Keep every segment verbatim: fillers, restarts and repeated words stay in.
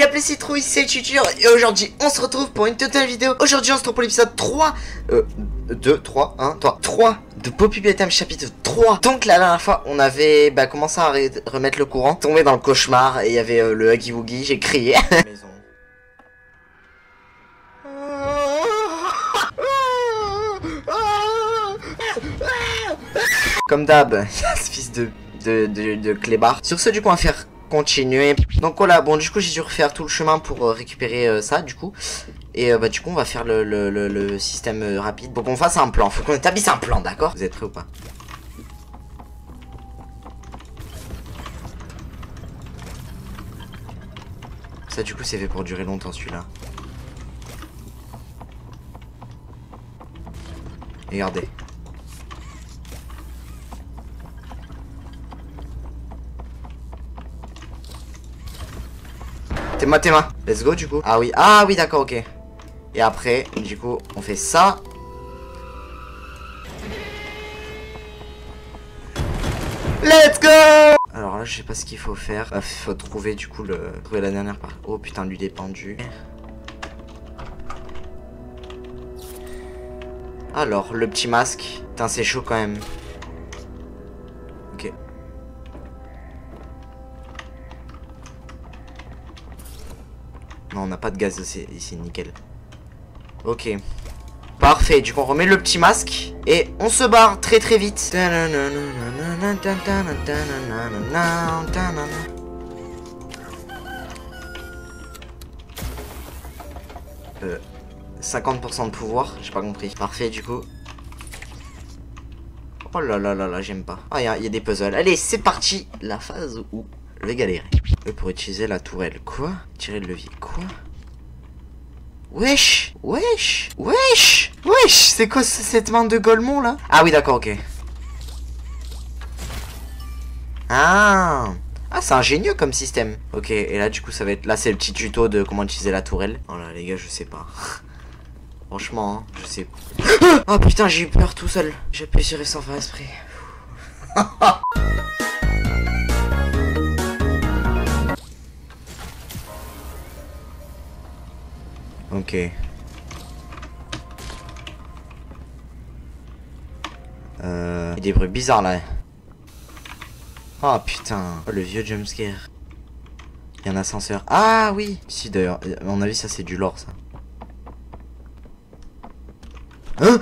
Y'a plein citrouille, c'est Tutur et aujourd'hui on se retrouve pour une totale vidéo. Aujourd'hui on se retrouve pour l'épisode trois euh, deux, trois, un, trois, trois de Poppy Playtime chapitre trois. Donc la dernière fois on avait bah, commencé à remettre le courant, tombé dans le cauchemar et il y avait euh, le Huggy Wuggy, j'ai crié. Maison. Comme d'hab, ce fils de, de, de, de clébard. Sur ce du coup on va faire continuer. Donc voilà, bon du coup j'ai dû refaire tout le chemin pour euh, récupérer euh, ça du coup. Et euh, bah du coup on va faire le, le, le, le système euh, rapide. Faut qu'on fasse un plan, faut qu'on établisse un plan, d'accord? Vous êtes prêts ou pas? Ça du coup c'est fait pour durer longtemps celui-là. Regardez. T'es moi, t'es moi. Let's go du coup. Ah oui, ah oui d'accord, ok. Et après, du coup, on fait ça. Let's go. Alors là, je sais pas ce qu'il faut faire. Il faut trouver du coup le... Trouver la dernière part. Oh putain, lui il est pendu. Alors, le petit masque. Putain, c'est chaud quand même. Ok. Non, on n'a pas de gaz ici, ici, nickel. Ok. Parfait, du coup on remet le petit masque. Et on se barre très très vite. Euh, cinquante pour cent de pouvoir, j'ai pas compris. Parfait du coup. Oh là là là là, j'aime pas. Ah, il y, y a des puzzles. Allez, c'est parti. La phase où je vais galérer. Et pour utiliser la tourelle. Quoi? Tirer le levier. Quoi? Wesh! Wesh! Wesh! Wesh! C'est quoi cette main de Golemon là? Ah oui, d'accord, ok. Ah! Ah, c'est ingénieux comme système. Ok, et là, du coup, ça va être. Là, c'est le petit tuto de comment utiliser la tourelle. Oh là, les gars, je sais pas. Franchement, hein, je sais pas. Oh putain, j'ai eu peur tout seul. J'ai appuyé sur sans faire esprit. Ok. Euh... Il y a des bruits bizarres là. Oh putain. Oh, le vieux jumpscare. Il y a un ascenseur. Ah oui. Si d'ailleurs, à mon avis ça c'est du lore ça. Hein?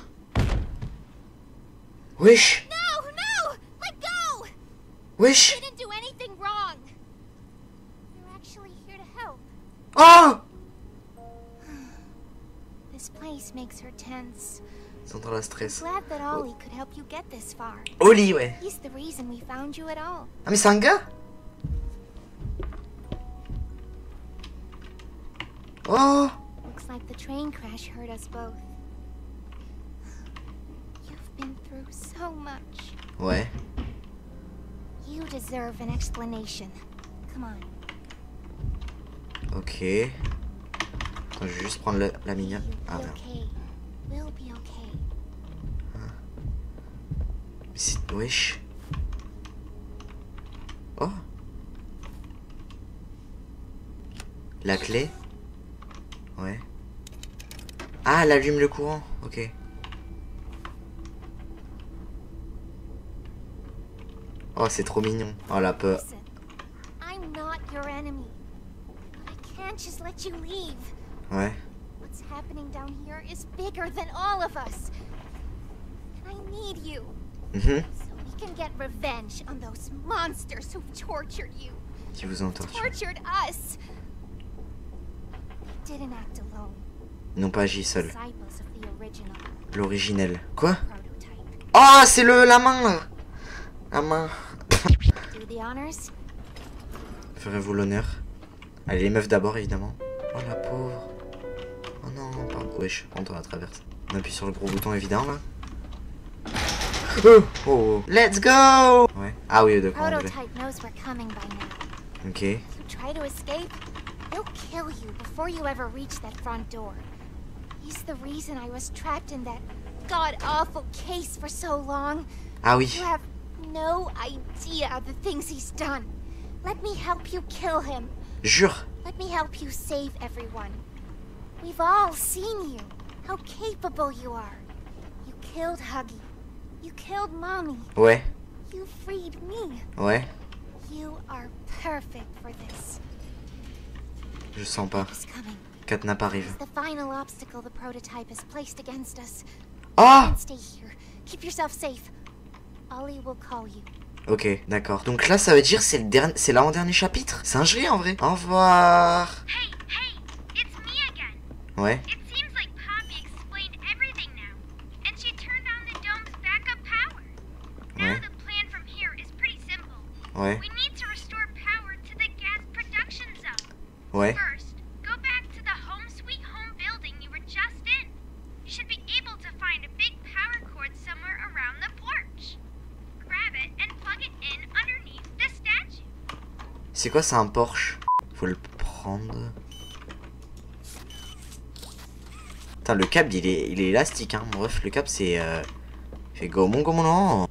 Wesh. No, no, let go. Wesh. You didn't do anything wrong. You're actually here to help. Oh. This place makes her tense. Sentant la stress. Glad that Ollie could help you get this far. Oli, ouais. He's the reason we found you at all. Ah mais c'est un gars? Oh. Looks like the train crash hurt us both. You've been through so much. Ouais. You deserve an explanation. Come on. Ok. Attends, je vais juste prendre la, la mignonne. Ah merde. Okay. We'll be okay. C'est... Wesh. Oh. La clé. Ouais. Ah, elle allume le courant. Ok. Oh, c'est trop mignon. Oh, la peur. Listen, I'm not your enemy. But I can't just let you leave. Ouais. What's happening down here is bigger than all of us. And I need you. Mhm. So we can get revenge on those monsters who've tortured you. Qui vous ont torturé. Tortured us. They didn't act alone. Ils n'ont pas agi seuls. Disciples of the original L'originel. Quoi? prototype. Oh, c'est le la main là. La main. Do the honors. Ferez-vous l'honneur? Allez, les meufs d'abord, évidemment. Oh, la pauvre. Oh non, pardon. Wesh, on la traverse. On appuie sur le gros bouton évident, là. Oh, oh, oh. Let's go! Ouais. Ah oui, d'accord, en anglais. Prototype knows we're coming by now. Ok. If you try to escape, he'll kill you before you ever reach that front door. He's the reason I was trapped in that god-awful case for so long. Ah oui. You have no idea the things he's done. Let me help you kill him. Jure. Let me help you save everyone. We've all seen you, how capable you are. You killed Huggy. You killed Mommy. Ouais. You freed me. Ouais. You are perfect for this. Je sens pas. It's coming. Catnap arrive. It's the final obstacle the prototype has placed against us. Ah! And stay here. Keep yourself safe. Ollie will call you. Ok, d'accord. Donc là, ça veut dire c'est le dernier, c'est l'avant-dernier chapitre. C'est un jeu en vrai. Au revoir. Hey, hey, it's me again. Ouais. It seems like Poppy explained everything now, and she turned on the dome's backup power. Now Ouais. the plan from here is pretty simple. Ouais. We need to restore power to the gas production zone. Ouais. First, go back to the Home Sweet Home building you were just in. You should be able to find a big power cord somewhere around the porch. Grab it and plug it in underneath the statue. C'est quoi, c'est un Porsche? Faut le prendre. Putain, le câble il est, il est élastique hein. Bref, le câble c'est euh... fait gommon gommon non.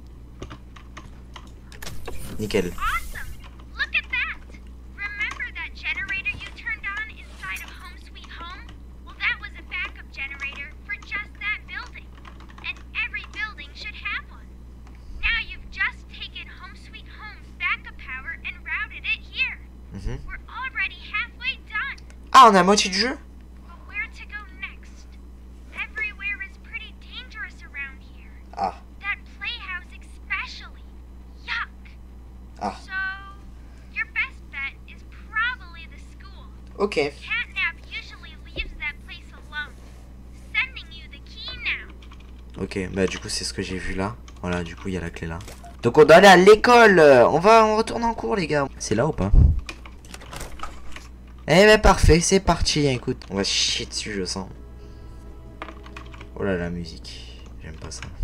Nickel. Awesome! Look at that! Remember that generator you turned on inside of Home Sweet Home? Well, that was a backup generator for just that building. And every building should have one. Now you've just taken Home Sweet Home's backup power and routed it here. Mhm. We're already halfway done. Ah, on est à moitié du jeu? But where to go next? Everywhere is pretty dangerous around here. Ah. That playhouse especially. Yuck. Ah. So, your best bet is probably the school. Ok. Catnap usually leaves that place alone. Sending you the key now. Ok, bah du coup c'est ce que j'ai vu là. Voilà, du coup il y a la clé là. Donc on doit aller à l'école. On va, on retourne en cours les gars. C'est là ou pas? Eh ben parfait, c'est parti. Écoute, on va se chier dessus je sens. Oh là la musique, j'aime pas ça.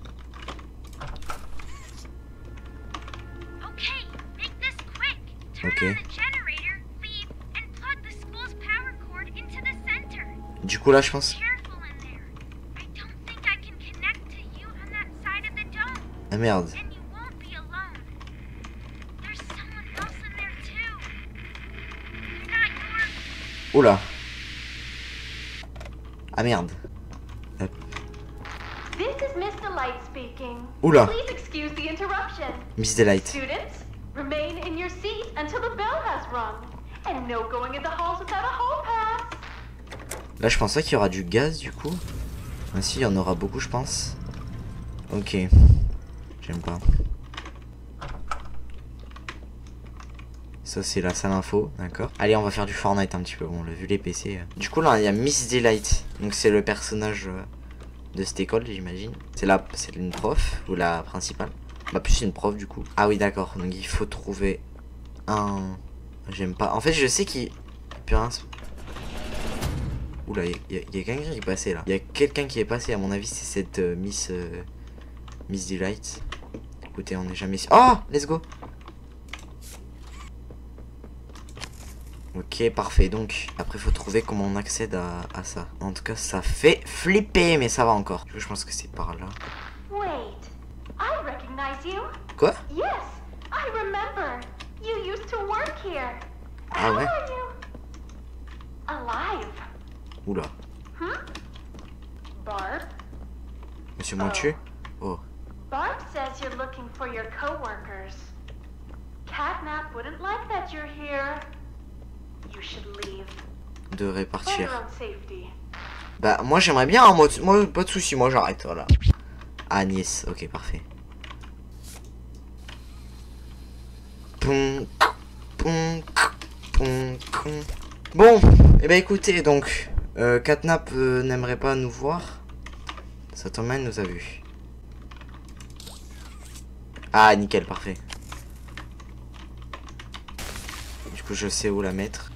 Okay, make this quick. Turn Okay. on the generator, leave, and plug the school's power cord into the center. Du coup là je pense. Careful in there. I don't think I can connect to you on that side of the dome. Ah merde. And you won't be alone. There's someone else in there too. You're not your... Oula. Ah merde. Hop. This is Miss Delight speaking. Oula. Please excuse the interruption. Miss Delight. Students, remain in your seats until the bell has rung. And no going in the halls without a hall pass. Là je pense pas qu'il y aura du gaz du coup. Ah si, il y en aura beaucoup je pense. Ok. J'aime pas. Ça c'est la salle info, d'accord. Allez, on va faire du Fortnite un petit peu. Bon, on l'a vu les P C. euh. Du coup là il y a Miss Delight. Donc c'est le personnage euh, de cette école j'imagine. C'est la, c'est une prof ou la principale. Bah plus une prof du coup. Ah oui d'accord. Donc il faut trouver un. J'aime pas. En fait je sais qu'il. Putain. Oula, il y a, y a quelqu'un qui est passé là. Il y a quelqu'un qui est passé. À mon avis c'est cette euh, Miss euh, Miss Delight. Écoutez, on n'est jamais. Oh, let's go. Ok, parfait. Donc, après, faut trouver comment on accède à, à ça. En tout cas, ça fait flipper, mais ça va encore. Du coup, je pense que c'est par là. Wait, I recognize you. Quoi? Yes, I remember. You used to work here. Ah How ouais? are you? Alive. Oula. Hmm? Barb? Monsieur Montu? Oh. Barb says you're looking for your coworkers. Catnap wouldn't like that you're here. You should leave. De For your répartir. own safety. Bah, moi, j'aimerais bien. Hein, moi, moi, pas de soucis. Moi, j'arrête. Voilà. Ah, Nice. Ok, parfait. Poum, poum, poum, poum. Bon, et eh ben écoutez, donc, euh, Catnap euh, n'aimerait pas nous voir. Satoman nous a vu. Ah, nickel, parfait. Du coup, je sais où la mettre.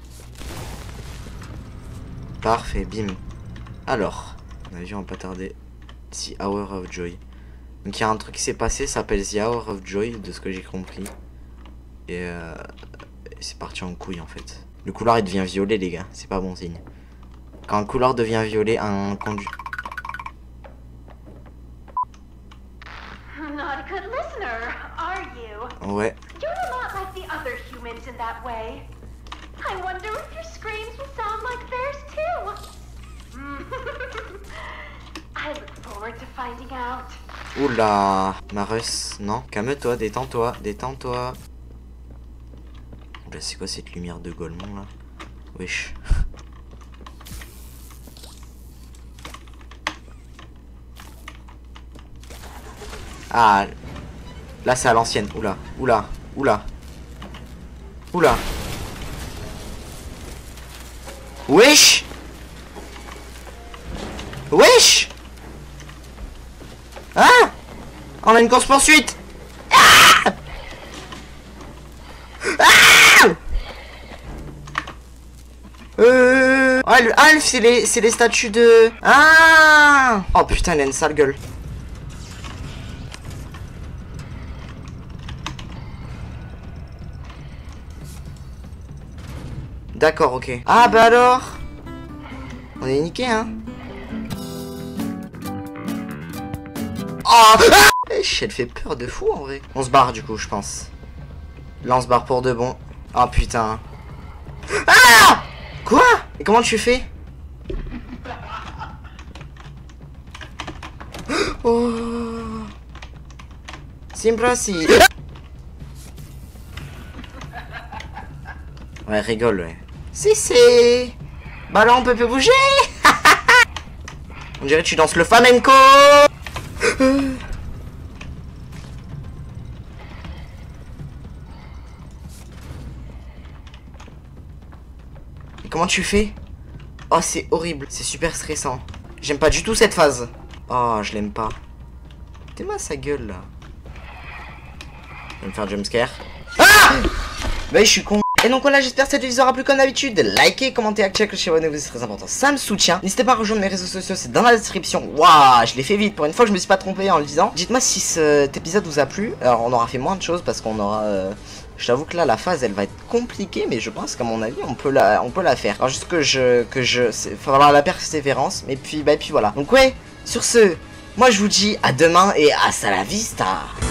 Parfait, bim. Alors, on a vu, on va pas tarder. The Hour of Joy. Donc, il y a un truc qui s'est passé, ça s'appelle The Hour of Joy, de ce que j'ai compris. Et euh, c'est parti en couille en fait. Le couloir il devient violet les gars, c'est pas bon signe. Quand un couloir devient violet, un conduit. Not a good listener, are you? Ouais. You're not like the other humans in that way. can sound like theirs too. I look forward to finding out. Oula, Marus, non, calme-toi, détends-toi, détends-toi. Oula, c'est quoi cette lumière de Golemont là? Wesh. Ah, là c'est à l'ancienne. Oula, oula, oula, oula. Wesh, wesh. Ah, on a une course poursuite. Ah, ah. Euh... Ah, le Alf, c'est les, c'est les statues de... Ah. Oh putain, elle a une sale gueule. D'accord, ok. Ah bah alors, on est niqué, hein. Oh, ah, elle fait peur de fou en vrai. On se barre du coup, je pense. Là on se barre pour de bon. Oh putain. Ah, quoi? Et comment tu fais? Oh, simple si. Ouais, rigole, ouais. Si, si. Bah là, on peut plus bouger. On dirait que tu danses le flamenco. Et comment tu fais? Oh, c'est horrible. C'est super stressant. J'aime pas du tout cette phase. Oh, je l'aime pas. T'es ma sa gueule, là. Je vais me faire jumpscare. Ah! Bah, je suis con. Et donc voilà, j'espère que cette vidéo vous aura plu comme d'habitude. Likez, commentez, activez la cloche et abonnez-vous, c'est très important, ça me soutient. N'hésitez pas à rejoindre mes réseaux sociaux, c'est dans la description. Waouh, je l'ai fait vite, pour une fois je me suis pas trompé en le disant. Dites-moi si cet épisode vous a plu. Alors on aura fait moins de choses parce qu'on aura... Euh... Je t'avoue que là la phase elle va être compliquée, mais je pense qu'à mon avis on peut la, on peut la faire. Alors juste que je... que je... Il va falloir la persévérance, mais puis, bah, et puis voilà. Donc ouais, sur ce, moi je vous dis à demain et hasta la vista.